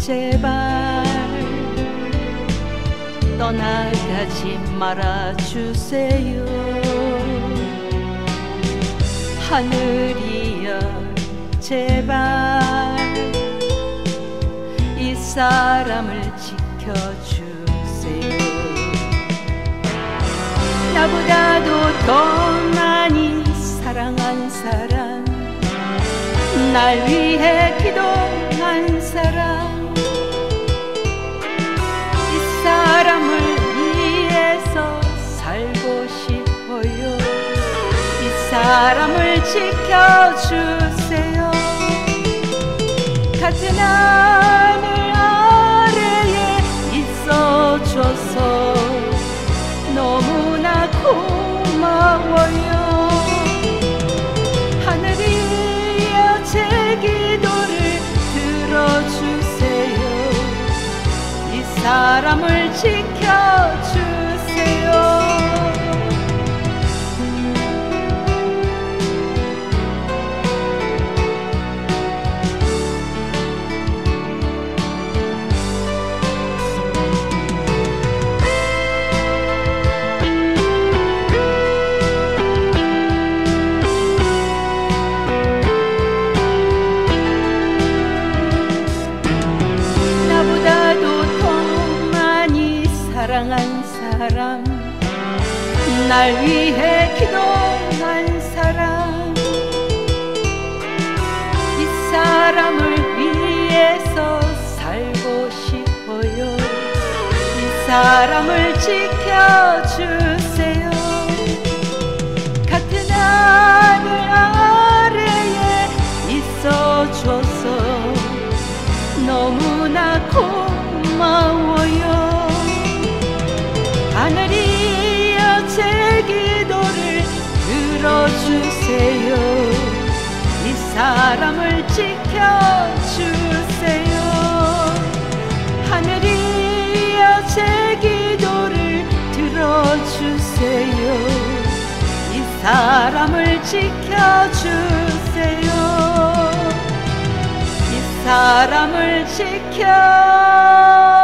제발 떠나가지 말아주세요. 하늘이여 제발 이 사람을 지켜주세요. 나보다도 더 많이 사랑한 사람, 날 위해 기도한 사람, 이 사람을 위해서 살고 싶어요. 이 사람을 지켜주세요. 같은 하늘 아래에 있어줘서 너무나 고마워요. 하늘이여 제 기도를 들어주세요. 이 사람을 지켜주세요. 사랑한 사람, 날 위해 기도한 사람, 이 사람을 위해서 살고 싶어요. 이 사람을 지켜주세요. 같은 하늘 아래에 있어줘서 너무나 고마워요. 하늘이여 제 기도를 들어주세요. 이 사람을 지켜주세요. 하늘이여 제 기도를 들어주세요. 이 사람을 지켜주세요. 이 사람을 지켜